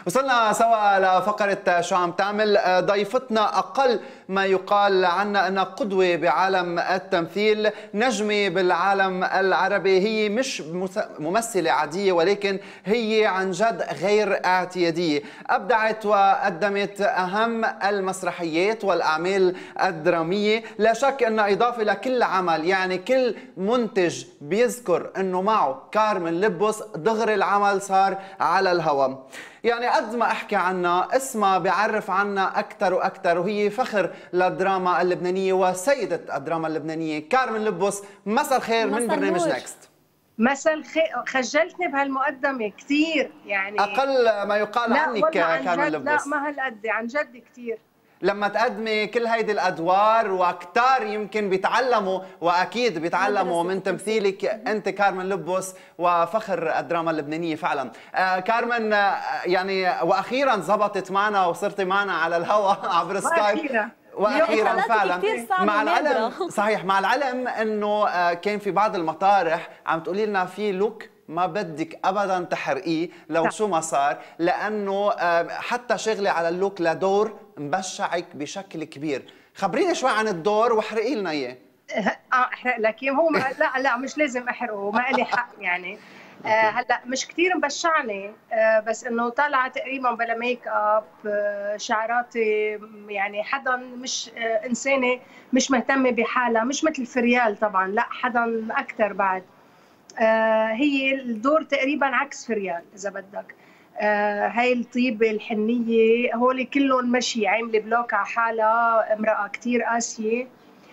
وصلنا سوا لفقرة شو عم تعمل. ضيفتنا أقل ما يقال عنها أنها قدوة بعالم التمثيل، نجمة بالعالم العربي. هي مش ممثلة عادية، ولكن هي عن جد غير اعتيادية. أبدعت وقدمت أهم المسرحيات والأعمال الدرامية. لا شك أن إضافة لكل عمل، يعني كل منتج بيذكر أنه معه كارمن لبوس دغري العمل صار على الهواء. يعني قد ما احكي عنها اسمها بيعرف عنها اكثر واكثر، وهي فخر للدراما اللبنانيه وسيده الدراما اللبنانيه. كارمن لبوس، مساء الخير من برنامج نكست. مساء الخير. خجلتني بهالمقدمه كثير، يعني اقل ما يقال عنك كارمن لبوس. لا ما هالقد، عن جد كثير. لما تقدمي كل هيدي الادوار وكتار يمكن بيتعلموا، واكيد بيتعلموا من تمثيلك انت كارمن لبوس وفخر الدراما اللبنانيه فعلا. كارمن، يعني واخيرا زبطت معنا وصرتي معنا على الهواء عبر سكايب. واخيرا فعلا مع العلم، صحيح، مع العلم انه كان في بعض المطارح عم تقولي لنا في لوك ما بدك ابدا تحرقيه لو شو ما صار، لانه حتى شغلي على اللوك لدور مبشعك بشكل كبير. خبريني شوي عن الدور واحرقي لنا اياه. احرق لك هو لا مش لازم احرقه، ما لي حق يعني. هلا مش كثير مبشعني، بس انه طالعه تقريبا بلا ميك اب، شعراتي يعني حدا مش انسانه مش مهتمه بحالها، مش مثل فريال طبعا، لا حدا اكثر بعد. هي الدور تقريبا عكس فريال اذا بدك. هاي الطيبه الحنيه هول كلهم مشي عامله بلوك على حالها، امراه كثير قاسيه،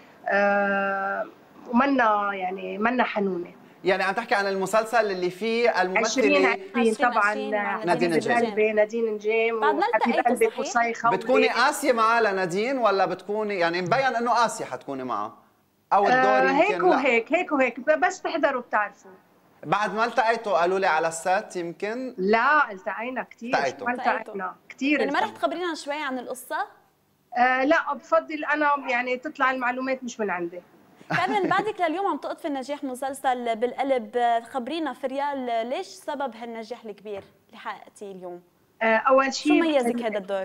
ومنا يعني منا حنونه. يعني عم تحكي عن المسلسل اللي فيه الممثله 20 طبعا نادين نجيم. نادين نجيم وحبيب قلبي قصيخه. بتكوني قاسيه معها لنادين، ولا بتكوني يعني مبين انه قاسيه حتكوني معها؟ او الدور يمكن هيك وهيك هيك وهيك، بس تحضروا بتعرفوا. بعد ما التقيتوا قالوا لي على السات يمكن؟ لا التقينا كثير. التقينا كثير. يعني ما رح تخبرينا شوي عن القصه؟ لا بفضل انا يعني تطلع المعلومات مش من عندي. كارمن، بعدك لليوم عم تقطفي النجاح مسلسل بالقلب، خبرينا فريال ليش سبب هالنجاح الكبير اللي حققتيه اليوم؟ اول شيء شو ميزك هذا الدور؟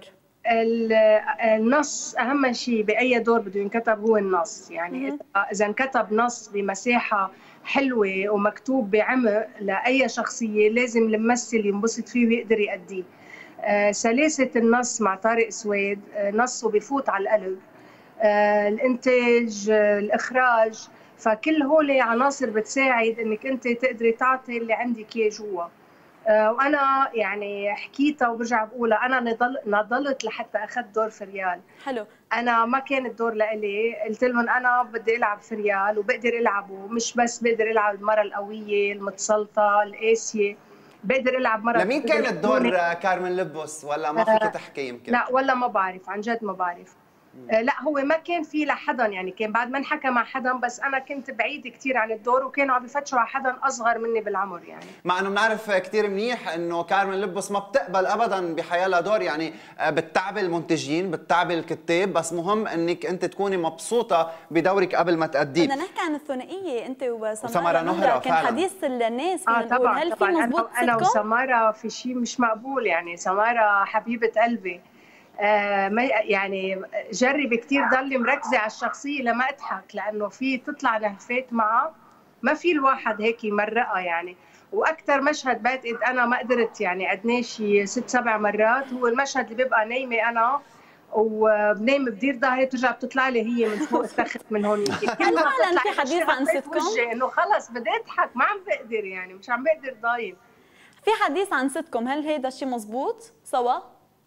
النص اهم شيء باي دور بده ينكتب، هو النص. يعني اذا انكتب نص بمساحه حلوه ومكتوب بعمق لاي شخصيه، لازم الممثل ينبسط فيه ويقدر يأديه. سلاسه النص مع طارق سويد، نصه بفوت على القلب. الانتاج، الاخراج، فكل هول عناصر بتساعد انك انت تقدري تعطي اللي عندك اياه جوا. وانا يعني حكيتها وبرجع بقولها، انا نضلت لحتى اخذت دور فريال. حلو. انا ما كان الدور لإلي، قلت لهم انا بدي العب فريال وبقدر العبه، مش بس بقدر العب المراه القويه المتسلطه القاسيه، بقدر العب مرة. لمين كان الدور كارمن لبوس، ولا ما فيك تحكي يمكن؟ لا والله ما بعرف، عن جد ما بعرف. لا هو ما كان في لحدا، يعني كان بعد ما انحكى مع حدا، بس انا كنت بعيد كثير عن الدور وكانوا عم يفتشوا على حدا اصغر مني بالعمر. يعني مع انه بنعرف كثير منيح انه كارمن لبوس ما بتقبل ابدا بحيالها دور، يعني بتتعبي المنتجين بتتعبي الكتاب، بس مهم انك انت تكوني مبسوطه بدورك قبل ما تأديه. بدنا نحكي عن الثنائيه انت وسمارة نهرة، كان حديث الناس. طبعا هل في مزبوط انا وسمارة في شيء مش مقبول، يعني سمارة حبيبه قلبي. يعني جربي كثير ضلي مركزه على الشخصيه لما اضحك، لانه في تطلع لهفات معها ما في الواحد هيك يمرقها يعني. واكثر مشهد بعتقد انا ما قدرت يعني عدناه شي 6-7 مرات، هو المشهد اللي ببقى نايمه انا وبنام بدير ظهري، بترجع بتطلع لي هي من فوق التخت من هون. هل فعلا في حديث عن ستكم؟ انه خلص بدي اضحك، ما عم بقدر، يعني مش عم بقدر ضايم. في حديث عن ستكم، هل هيدا الشيء مزبوط سوا؟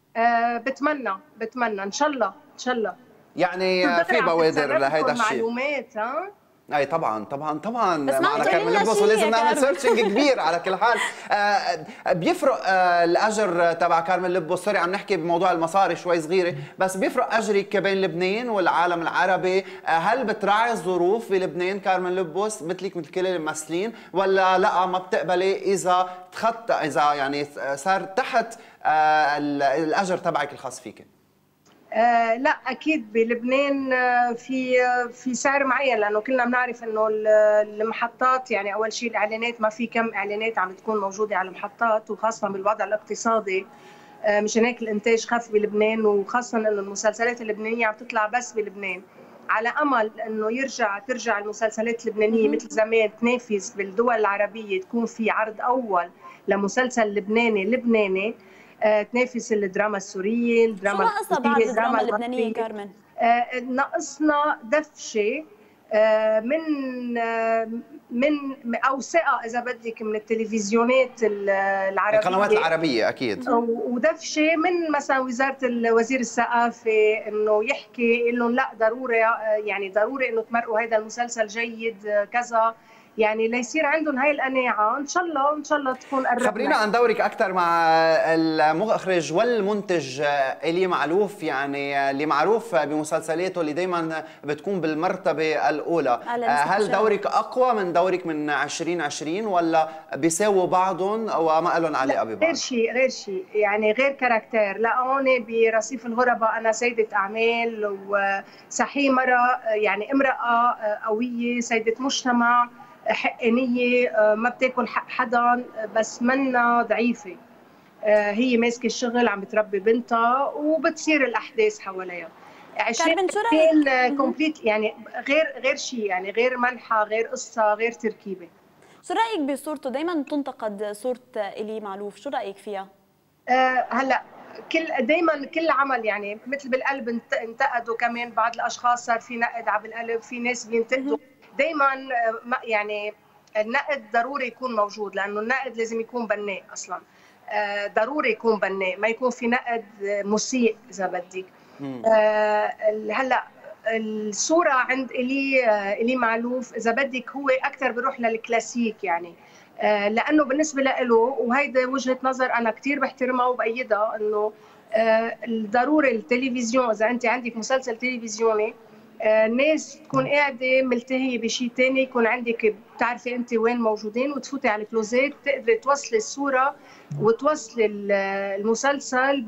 بتمنى ان شاء الله ان شاء الله. يعني في بوادر لهيدا الشيء. معلومات اي طبعا طبعا طبعا. معنا كارمن لبوس ولازم نعمل سيرشنج كبير على كل حال. بيفرق الاجر تبع كارمن لبوس، سوري عم نحكي بموضوع المصاري شوي صغيره، بس بيفرق اجرك بين لبنان والعالم العربي. هل بتراعي الظروف بلبنان كارمن لبوس مثلك مثل كل الممثلين، ولا لا ما بتقبلي اذا تخطى، اذا يعني صار تحت الاجر تبعك الخاص فيك؟ لا اكيد بلبنان في سعر معين، لانه كلنا بنعرف انه المحطات، يعني اول شيء الاعلانات، ما في كم اعلانات عم تكون موجوده على المحطات، وخاصه بالوضع الاقتصادي. مشان هيك الانتاج خف بلبنان، وخاصه انه المسلسلات اللبنانيه عم تطلع بس بلبنان. على امل انه ترجع المسلسلات اللبنانيه مثل زمان تنافس بالدول العربيه، تكون في عرض اول لمسلسل لبناني تنافس الدراما السوريه، شو الدراما ناقصها بعد الكويتيه، الدراما الدراما اللبنانيه المصريه. كارمن؟ ناقصنا دفشه من او ثقه اذا بدك من التلفزيونات العربيه، القنوات العربيه اكيد، ودفشه من مثلا وزير الثقافه انه يحكي لهم لا ضروري، يعني ضروري انه تمرقوا هذا المسلسل جيد كذا، يعني ليصير عندهم هاي القناعه. ان شاء الله تكون قربنا. خبرينا عن دورك اكثر مع المخرج والمنتج إلي معلوف، يعني اللي معروف بمسلسلاته اللي دائما بتكون بالمرتبه الاولى. هل دورك اقوى من دورك من 2020 ولا بيساووا بعضهم وما لهم علاقه ببعض؟ غير شيء يعني غير كاركتير. لا هون برصيف الغرباء انا سيده اعمال وصحيح مره، يعني امراه قويه سيده مجتمع حقانيه، ما بتاكل حق حدا بس منا ضعيفه. هي ماسكه الشغل، عم بتربي بنتها وبتصير الاحداث حواليها. كارمن شو رايك؟ كومبليت يعني غير شيء، يعني غير منحى، غير قصه، غير تركيبه. شو رايك بصورته؟ دائما تنتقد صوره إلي معلوف، شو رايك فيها؟ هلا دائما كل عمل يعني مثل بالقلب انتقدوا كمان بعض الاشخاص، صار في نقد على بالقلب، في ناس بينتقدوا. دائما يعني النقد ضروري يكون موجود، لانه النقد لازم يكون بناء اصلا. ضروري يكون بناء، ما يكون في نقد مسيء اذا بدك. هلا الصوره عند إلي معلوف اذا بدك هو اكثر بروح للكلاسيك، يعني لانه بالنسبه له، وهيدا وجهه نظر انا كثير بحترمها وبأيدها، انه ضروري التلفزيون، اذا انت عندك مسلسل تلفزيوني الناس تكون قاعده ملتهيه بشيء ثاني، يكون عندك بتعرفي انت وين موجودين وتفوتي على الكلوزات تقدري توصلي الصوره وتوصلي المسلسل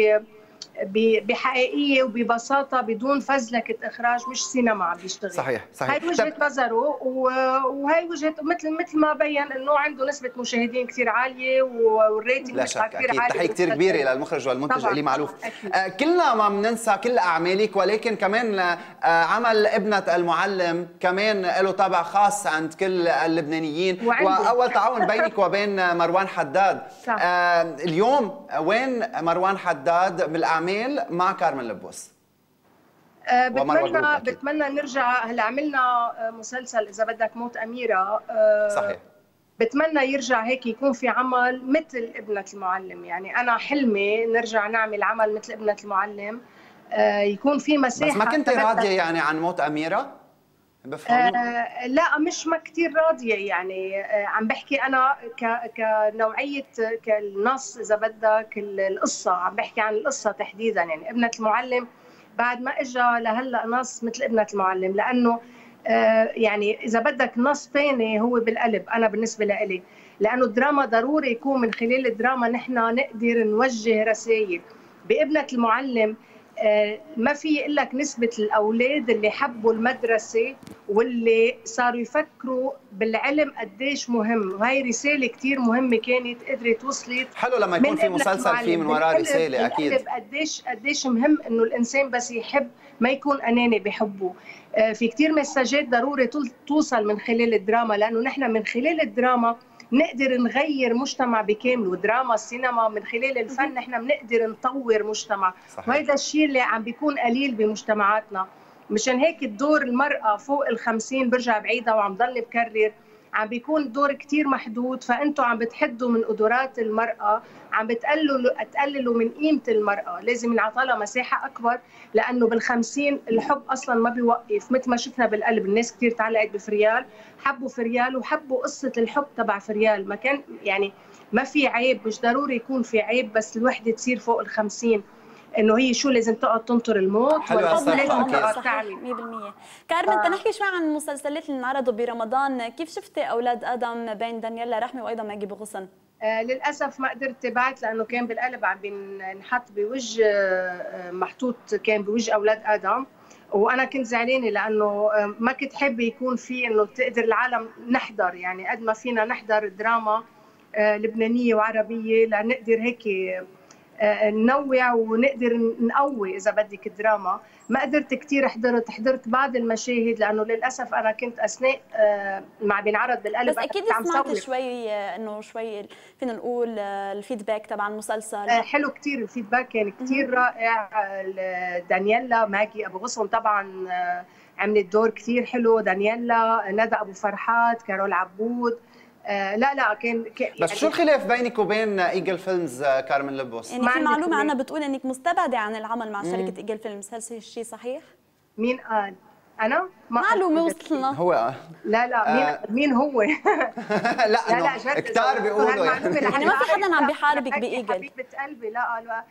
بحقيقيه وببساطه بدون فزلكه اخراج، مش سينما عم بيشتغل. صحيح. هاي وجهه نظره، وهي وجهه مثل ما بين انه عنده نسبه مشاهدين كثير عاليه والريتنج لا شك اكيد. تحيه كثير كبيره للمخرج والمنتج إلي معلوف. كلنا ما بننسى كل اعمالك، ولكن كمان عمل ابنة المعلم كمان له طابع خاص عند كل اللبنانيين، واول تعاون بينك وبين مروان حداد. اليوم وين مروان حداد بالاعمال مع كارمن لبوس؟ بتمنى نرجع. هلا عملنا مسلسل اذا بدك موت اميره، صحيح. بتمنى يرجع هيك يكون في عمل مثل ابنة المعلم. يعني انا حلمي نرجع نعمل عمل مثل ابنة المعلم، يكون في مساحه. بس ما كنت راضيه يعني عن موت اميره؟ لا مش ما كثير راضيه، يعني عم بحكي انا كنوعيه كالنص اذا بدك، القصه عم بحكي عن القصه تحديدا. يعني ابنة المعلم بعد ما اجى لهلا نص مثل ابنة المعلم، لانه يعني اذا بدك نص ثاني هو بالقلب. انا بالنسبه لإلي لانه الدراما ضروري يكون من خلال الدراما نحن نقدر نوجه رسائل. بابنة المعلم ما في يقول لك نسبة الأولاد اللي حبوا المدرسة واللي صاروا يفكروا بالعلم قديش مهم، وهي رسالة كتير مهمة كانت قدرت وصلت. حلو لما يكون في مسلسل فيه من وراء رسالة. أكيد قديش مهم إنه الإنسان بس يحب ما يكون أناني بحبه. في كتير مساجات ضروري توصل من خلال الدراما، لأنه نحن من خلال الدراما نقدر نغير مجتمع بكامله. دراما السينما من خلال الفن نحن بنقدر نطور مجتمع، وهذا الشيء اللي عم بيكون قليل بمجتمعاتنا. مشان هيك الدور المرأة فوق ال50 برجع بعيدة وعم ضل بكرر، عم بيكون الدور كتير محدود. فأنتوا عم بتحدوا من قدرات المرأة، عم تقللوا من قيمة المرأة. لازم نعطيها مساحة أكبر، لأنه بال50 الحب أصلا ما بيوقف. مثل ما شفنا بالقلب الناس كتير تعلقت بفريال، حبوا فريال وحبوا قصة الحب تبع فريال. ما كان يعني ما في عيب، مش ضروري يكون في عيب، بس الوحدة تصير فوق ال50 انه هي شو لازم تقعد تنطر الموت ولا لازم تقعد تعمل 100%. كارمن تنحكي شوي عن المسلسلات اللي انعرضوا برمضان، كيف شفتي اولاد ادم بين دانييلا رحمي وايضا ماجي بغصن؟ للاسف ما قدرت تابعت، لانه كان بالقلب عم بينحط بوجه محطوط كان بوجه اولاد ادم، وانا كنت زعلانه لانه ما كنت حابه يكون في انه تقدر العالم نحضر، يعني قد ما فينا نحضر دراما لبنانيه وعربيه لنقدر هيك ننوع ونقدر نقوي اذا بدك الدراما. ما قدرت كثير حضرت بعض المشاهد لانه للاسف انا كنت اثناء ما بينعرض بالقلب. بس اكيد سمعت شوي انه شوي فينا نقول الفيدباك تبع المسلسل حلو كثير، الفيدباك كان كثير رائع. دانييلا ماجي ابو غصن طبعا عملت دور كثير حلو، دانييلا، ندى ابو فرحات، كارول عبود. لا كان بس يعني شو الخلاف بينك وبين ايجل فيلمز كارمن لبوس؟ يعني في معلومه عنا بتقول انك مستبعده عن العمل مع شركه ايجل فيلمز، هل الشيء صحيح؟ مين قال؟ انا معلومه وصلنا. هو لا مين هو؟ لا كثار بيقولوا يعني ما في حدا عم بيحاربك بايجل. حبيبه قلبي لا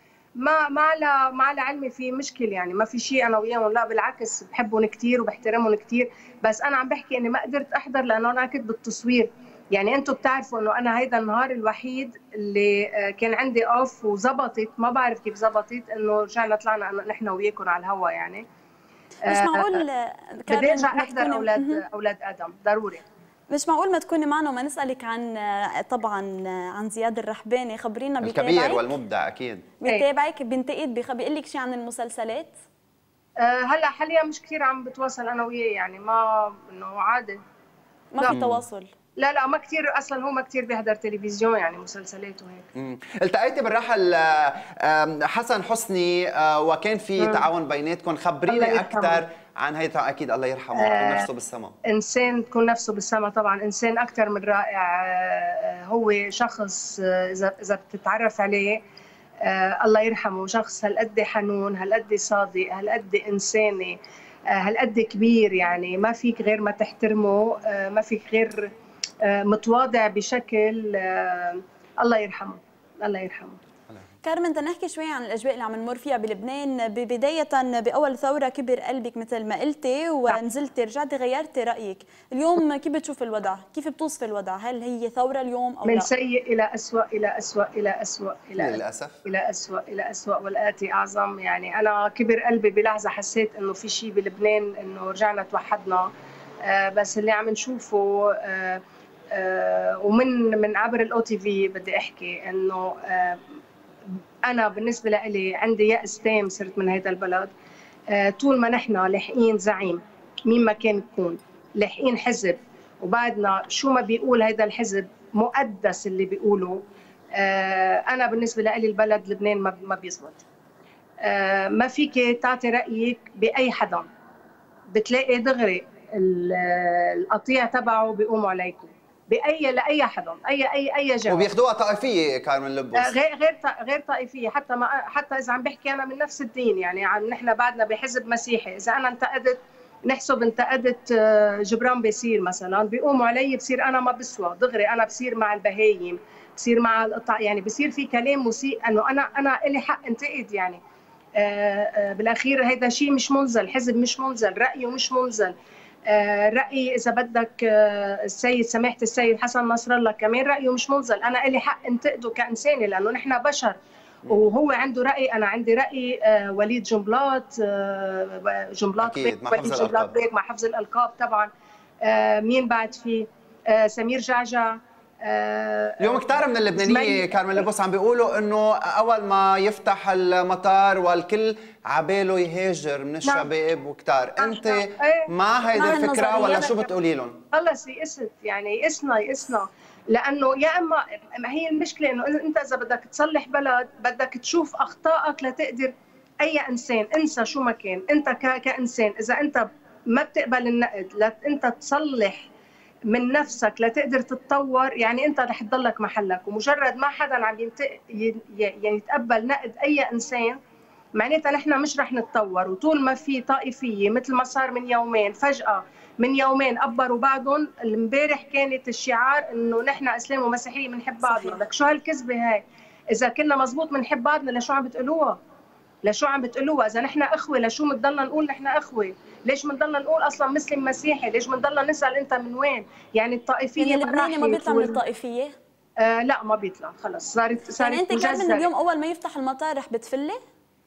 ما على علمي في مشكله، يعني ما في شيء انا وياهم، لا بالعكس بحبهم كثير وبحترمهم كثير. بس انا عم بحكي اني ما قدرت احضر لانه انا كنت بالتصوير. يعني انتم بتعرفوا انه انا هيدا النهار الوحيد اللي كان عندي اوف وزبطت، ما بعرف كيف زبطت انه رجعنا طلعنا نحن وياكم على الهوا. يعني مش معقول بدي ارجع احضر اولاد ادم ضروري. مش معقول ما تكوني معنا وما نسالك عن طبعا عن زياد الرحباني. خبرينا الكبير والمبدع. اكيد بيتابعك، بينتقد، بيقول لك شيء عن المسلسلات؟ هلا حاليا مش كثير عم بتواصل انا وياه، يعني ما انه عادي ما في تواصل. لا ما كثير، اصلا هو ما كثير بيحضر تلفزيون يعني مسلسلات وهيك. التقيتي بالراحل حسن حسني وكان في تعاون بيناتكم، خبريني اكثر عن هيدا. اكيد الله يرحمه، يكون نفسه بالسما. انسان تكون نفسه بالسما طبعا، انسان اكثر من رائع. هو شخص اذا بتتعرف عليه الله يرحمه، شخص هالقد حنون، هالقد صادق، هالقد انساني، هالقد كبير. يعني ما فيك غير ما تحترمه، ما فيك غير متواضع بشكل. الله يرحمه الله يرحمه. كارمن، تنحكي شوي عن الاجواء اللي عم نمر فيها بلبنان. بدايه باول ثوره كبر قلبك مثل ما قلتي، ونزلتي رجعتي غيرتي رايك. اليوم كيف بتشوف الوضع؟ كيف بتوصف الوضع؟ هل هي ثوره اليوم او لا؟ من سيء الى اسوء الى اسوء الى اسوء للاسف الى اسوء الى اسوء والاتي اعظم. يعني انا كبر قلبي بلحظه، حسيت انه في شيء بلبنان، انه رجعنا توحدنا. بس اللي عم نشوفه ومن عبر الاو تي في بدي احكي انه انا بالنسبه لي عندي يأس تام صرت من هذا البلد. طول ما نحن لاحقين زعيم مين ما كان يكون، لاحقين حزب، وبعدنا شو ما بيقول هذا الحزب مقدس اللي بيقوله، انا بالنسبه لي البلد لبنان ما بيزبط. ما فيك تعطي رايك باي حدا، بتلاقي دغري القطيع تبعه بيقوموا عليكم لاي حدا، اي جهه، وبياخذوها طائفيه. كارمن لبوس غير طائفيه. حتى اذا عم بحكي انا من نفس الدين، يعني نحن بعدنا بحزب مسيحي، اذا انا انتقدت جبران بيصير مثلا، بيقوموا علي، بصير انا ما بسوى دغري، انا بصير مع البهايم، بصير مع القطع، يعني بصير في كلام مسيء انه انا لي حق انتقد. يعني بالاخير هيدا شيء مش منزل، حزب مش منزل، رايه مش منزل. رأي إذا بدك السيد سماحة السيد حسن نصر الله كمان رأيه مش منزل، أنا إلي حق انتقده كإنساني لأنه نحن بشر، وهو عنده رأي، أنا عندي رأي. وليد جنبلاط أكيد مع حفظ الألقاب طبعا. مين بعد فيه؟ سمير جعجع. اليوم كتار من اللبنانية كارمن لبوس عم بيقولوا انه اول ما يفتح المطار والكل عباله يهاجر من الشباب وكتار. انت مع هيدي الفكرة ولا شو بتقولي لهم؟ خلص يئست، يعني يئسنا لانه يا اما ما هي المشكلة انه انت اذا بدك تصلح بلد بدك تشوف اخطائك لتقدر. اي انسان انسى شو ما كان، انت كانسان اذا انت ما بتقبل النقد انت تصلح من نفسك لتقدر تتطور، يعني انت رح تضلك محلك. ومجرد ما حدا عم يعني يتقبل نقد اي انسان معناتها نحن مش رح نتطور. وطول ما في طائفيه مثل ما صار من يومين، فجاه من يومين قبروا بعضهم. امبارح كانت الشعار انه نحن اسلام ومسيحيه بنحب بعضنا. لك شو هالكذبه هاي؟ اذا كنا مزبوط بنحب بعضنا لشو عم بتقولوها؟ لشو عم بتقولوها؟ اذا نحن اخوه لشو بنضلنا نقول نحن اخوه؟ ليش بنضلنا نقول اصلا مسلم مسيحي؟ ليش بنضلنا نسال انت من وين؟ يعني الطائفيه يعني اللبناني ما بيطلع من الطائفيه؟ لا ما بيطلع، خلص صارت يعني انت كارمن اليوم اول ما يفتح المطار رح بتفلي؟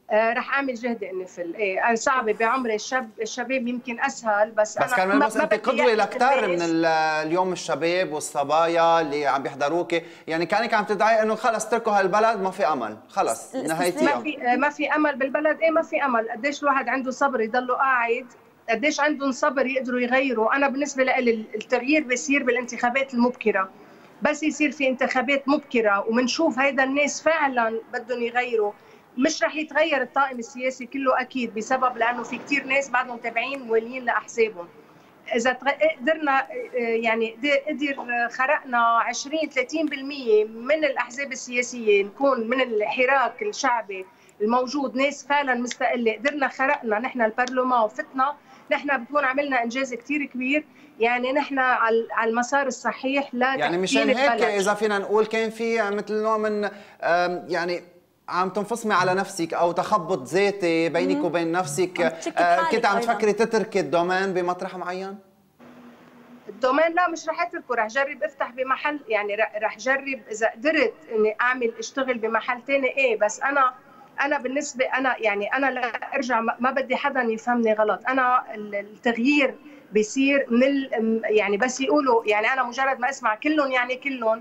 رح اعمل جهد اني فل. ايه انا صعبه بعمري، الشباب يمكن اسهل، بس بس انا كمان بس انت بدي قدوه يأس لكثار من الناس. اليوم الشباب والصبايا اللي عم بيحضروك، يعني كانك عم تدعي انه خلص اتركوا هالبلد ما في امل، خلص نهايتيها. ما في امل بالبلد. ايه ما في امل؟ قديش الواحد عنده صبر يضلوا قاعد؟ قديش عندهم صبر يقدروا يغيروا؟ انا بالنسبه لي التغيير بيصير بالانتخابات المبكره. بس يصير في انتخابات مبكره ومنشوف هيدا الناس فعلا بدهم يغيروا. مش رح يتغير الطاقم السياسي كله اكيد، بسبب لانه في كثير ناس بعدهم تابعين موالين لاحزابهم. اذا قدرنا يعني قدر خرقنا 20 30% من الاحزاب السياسيه، نكون من الحراك الشعبي الموجود ناس فعلا مستقله، قدرنا خرقنا نحن البرلمان وفتنا، نحن بتكون عملنا انجاز كثير كبير. يعني نحن على المسار الصحيح يعني مشان هيك اذا فينا نقول كان في مثل نوع من يعني عم تنفصمي على نفسك او تخبط ذاتي بينك وبين نفسك، كنت عم تفكري تتركي الدومين بمطرح معين؟ الدومين لا مش رح اتركه، رح جرب افتح بمحل، يعني رح جرب اذا قدرت اني اعمل اشتغل بمحل ثاني. ايه بس انا بالنسبه يعني انا لا ارجع، ما بدي حدا يفهمني غلط. انا التغيير بيصير من يعني بس يقولوا، يعني انا مجرد ما اسمع كلهم يعني كلهم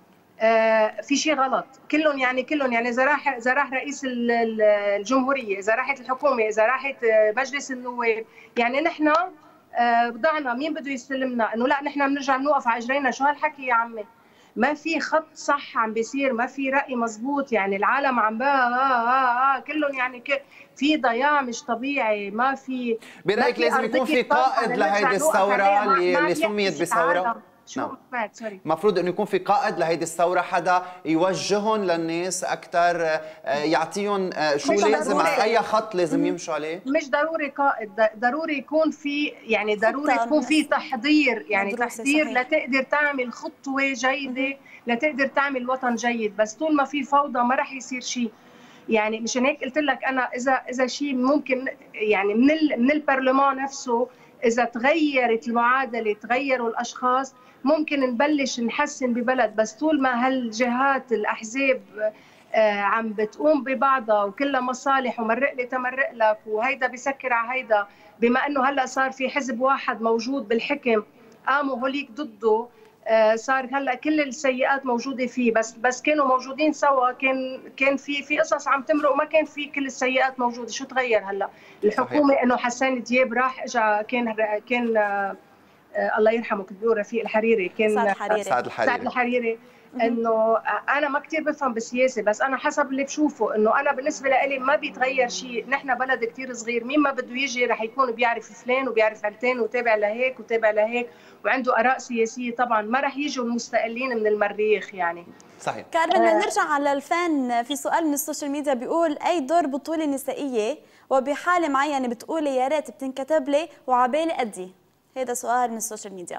في شيء غلط. كلهم يعني كلهم، يعني اذا راح رئيس الجمهوريه، اذا راحت الحكومه، اذا راحت مجلس النواب، يعني نحن ضعنا. مين بده يستلمنا؟ انه لا نحن بنرجع بنوقف على اجرينا. شو هالحكي يا عمي؟ ما في خط صح عم بيصير، ما في رأي مزبوط. يعني العالم عم كلهم يعني في ضياع مش طبيعي. ما في برأيك لازم يكون في قائد لهيدي الثورة اللي سميت بثورة؟ شو سمعت؟ سوري. المفروض انه يكون في قائد لهيدي الثوره، حدا يوجههم للناس اكثر، يعطيهم شو لازم، على اي خط لازم يمشوا عليه. مش ضروري قائد، ضروري يكون في، يعني ضروري يكون في تحضير، يعني تحضير لتقدر تعمل خطوه جيده، لتقدر تعمل وطن جيد. بس طول ما في فوضى ما راح يصير شيء. يعني مشان هيك قلت لك انا اذا شيء ممكن، يعني من البرلمان نفسه اذا تغيرت المعادله، تغيروا الاشخاص، ممكن نبلش نحسن ببلد. بس طول ما هالجهات الاحزاب عم بتقوم ببعضها وكلها مصالح ومرق لي تمرق لك وهيدا بيسكر على هيدا، بما انه هلا صار في حزب واحد موجود بالحكم قاموا هوليك ضده، صار هلا كل السيئات موجوده فيه. بس كانوا موجودين سوا، كان في قصص عم تمرق وما كان في كل السيئات موجوده. شو تغير هلا؟ الحكومه انه حسان دياب راح اجى، كان الله يرحمه كنت بقول رفيق الحريري، كان سعد الحريري. انه انا ما كثير بفهم بالسياسه، بس انا حسب اللي بشوفه انه انا بالنسبه لي ما بيتغير شيء. نحن بلد كثير صغير، مين ما بده يجي رح يكون بيعرف فلان وبيعرف علتين وتابع لهيك وتابع لهيك وعنده اراء سياسيه. طبعا ما رح يجوا المستقلين من المريخ يعني. صحيح. كارمن نرجع على الفن. في سؤال من السوشيال ميديا بيقول اي دور بطوله نسائيه وبحاله معينه بتقولي يا ريت بتنكتب لي وعبالي ادي؟ هذا سؤال من السوشيال ميديا.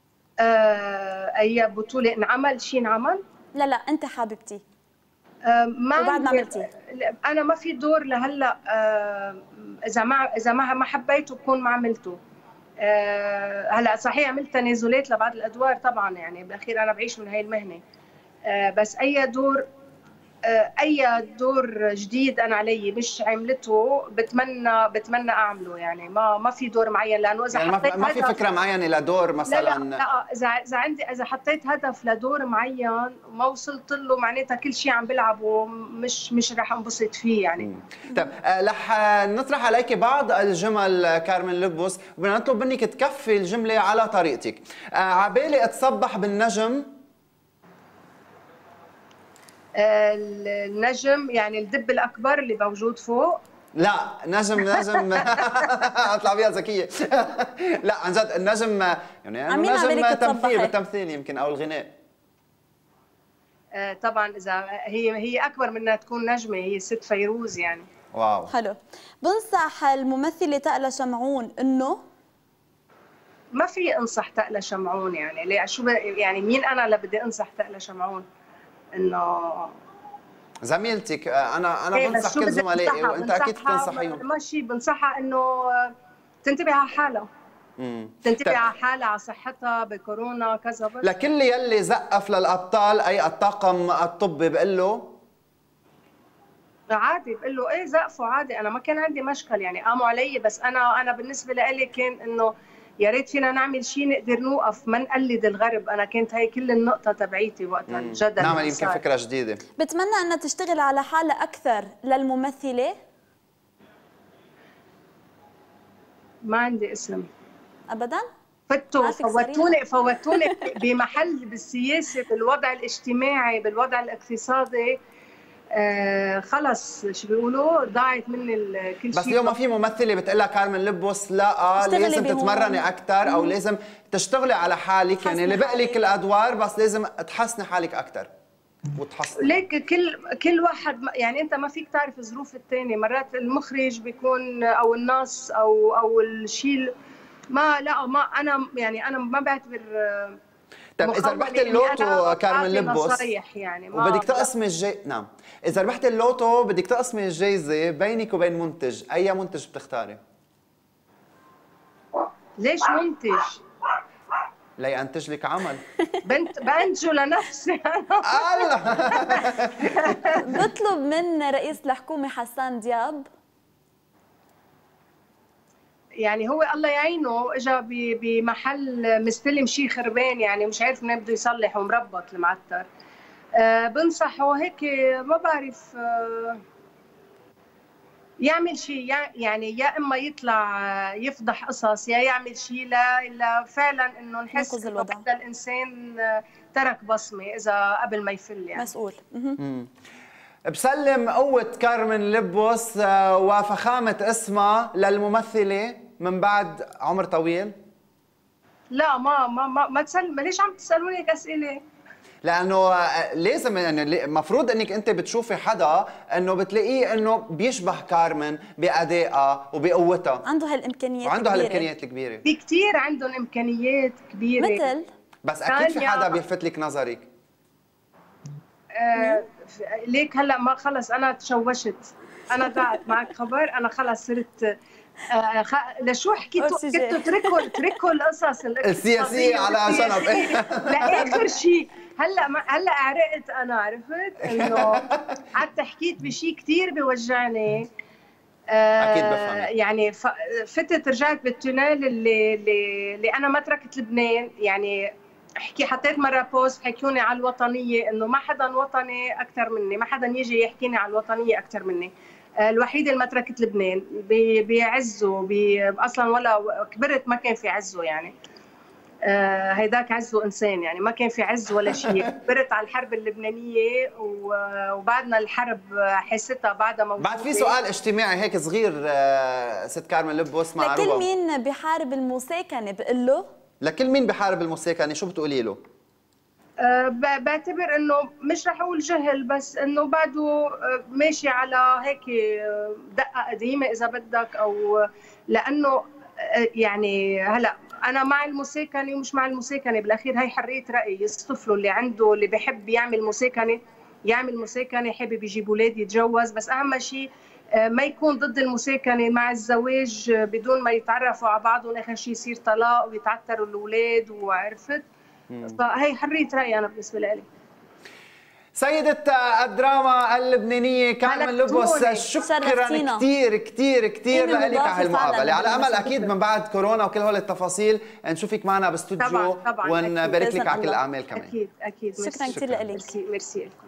اي بطوله انعمل شيء انعمل؟ لا انت حبيبتي ما وبعد ما عملتي. انا ما في دور لهلا، اذا ما حبيته بكون ما عملته. هلا صحيح عملت تنازلات لبعض الادوار طبعا، يعني بالاخير انا بعيش من هاي المهنه. بس اي دور جديد انا علي مش عملته بتمنى اعمله. يعني ما في دور معين، لانه اذا يعني حطيت ما في فكره معينه لدور مثلا. لا اذا حطيت هدف لدور معين وما وصلت له، معناتها كل شيء عم بلعبه مش رح انبسط فيه يعني. طيب رح نطرح عليك بعض الجمل كارمن لبوس، وبدنا نطلب منك تكفي الجمله على طريقتك. عبالي اتصبح بالنجم. النجم يعني الدب الاكبر اللي موجود فوق. لا نجم اطلع بيها ذكيه. لا عن جد النجم يعني نجم تمثيل، بالتمثيل يمكن او الغناء. طبعا اذا هي اكبر منها تكون نجمه، هي الست فيروز يعني. واو حلو. بنصح الممثله تقلا شمعون انه ما في انصح تقلا شمعون. يعني ليه شو يعني مين انا اللي بدي انصح تقلا شمعون؟ انه زميلتك. انا بنصح كل زملائي وانت اكيد بتنصحيهم. ماشي بنصحها انه تنتبه على حالها، تنتبه على حالها، على صحتها بكورونا كذا. بس لكل يلي زقف للابطال اي الطاقم الطبي بقول له عادي بقول له ايه زقفوا عادي، انا ما كان عندي مشكل يعني، قاموا علي، بس انا بالنسبه لي كان انه يا ريت فينا نعمل شيء نقدر نوقف، ما نقلد الغرب. انا كانت هي كل النقطه تبعيتي وقت الجدل نعمل يمكن فكره جديده. بتمنى انها تشتغل على حالها اكثر للممثله؟ ما عندي اسم ابدا. فوتوني بمحل بالسياسه، بالوضع الاجتماعي، بالوضع الاقتصادي. خلص شو بيقولوا ضاعت مني كل شيء. بس اليوم ما في ممثله بتقول لك كارمن لبوس لا لازم تتمرني اكثر او لازم تشتغلي على حالك، يعني اللي بقى لك الادوار بس لازم تحسني حالك اكثر وتحسني. ليك كل واحد يعني انت ما فيك تعرف ظروف الثاني، مرات المخرج بيكون او النص او الشيء ما انا ما بعتبر. طيب اذا ربحت اللوتو كارمن لبوس يعني وبدك تقسمي نعم، اذا ربحت اللوتو بدك تقسمي الجائزه بينك وبين منتج، اي منتج بتختاري؟ ليش منتج؟ لينتج لك عمل. بنتجه لنفسي الله. بطلب من رئيس الحكومه حسان دياب، يعني هو الله يعينه اجى بمحل مستلم شيء خربان، يعني مش عارف منين بده يصلح ومربط المعتر. بنصحه هيك ما بعرف يعمل شيء، يعني يا اما يطلع يفضح قصص يا يعمل شيء لا فعلا انه نحس انه هذا الانسان ترك بصمه اذا قبل ما يفل يعني مسؤول. بسلم قوة كارمن لبوس وفخامة اسمها للممثلة من بعد عمر طويل. لا ما تسلم، ليش عم تسالوني هيك اسئله؟ لانه لازم يعني المفروض انك انت بتشوفي حدا انه بتلاقيه انه بيشبه كارمن بادائها وبقوتها، عنده هالامكانيات وعنده هالامكانيات الكبيره. في كثير عندهم امكانيات كبيره مثل، بس اكيد في حدا بيلفت لك نظرك. ليك هلا ما خلص انا تشوشت، انا ضاعت معك خبر، انا خلص صرت لشو حكيتوا؟ كنتوا تركوا القصص السياسيه على جنب. لاخر شيء هلا عرقت، انا عرفت انه حتى حكيت بشيء كثير بيوجعني. اكيد بفهم. يعني فتت رجعت بالتونيل اللي انا ما تركت لبنان. يعني حطيت مره بوست حكوني على الوطنيه، انه ما حدا وطني اكثر مني، ما حدا يجي يحكيني على الوطنيه اكثر مني. الوحيده اللي ما تركت لبنان بعزه اصلا، ولا كبرت ما كان في عزه يعني. هيداك عزه انسان يعني، ما كان في عز ولا شيء. كبرت على الحرب اللبنانيه وبعدنا الحرب حستها بعدها موجوده. بعد في سؤال اجتماعي هيك صغير ست كارمن لبوس مع روى. لكل مين بحارب المساكنه بقول له؟ لكل مين بحارب المساكنه شو بتقولي له؟ بعتبر انه مش رح اقول جهل، بس انه بعده ماشي على هيك دقه قديمه اذا بدك، او لانه يعني هلا انا مع المساكنه ومش مع المساكنه، بالاخير هي حريه راي. يصطفلوا اللي عنده، اللي بحب يعمل مساكنه يعمل مساكنه، حابب يجيب اولاد يتجوز، بس اهم شيء ما يكون ضد المساكنه مع الزواج بدون ما يتعرفوا على بعضهم، اخر شيء يصير طلاق ويتعتروا الاولاد، وعرفت. فهي حريه راي انا بالنسبه لي. سيدة الدراما اللبنانية كارمن لبوس، شكرا كثير كثير كثير لك على هالمقابلة. على أمل أكيد من بعد كورونا وكل هول التفاصيل نشوفك معنا باستوديو ونبارك لك على كل الأعمال كمان. أكيد شكرا كثير لك. ميرسي لكم.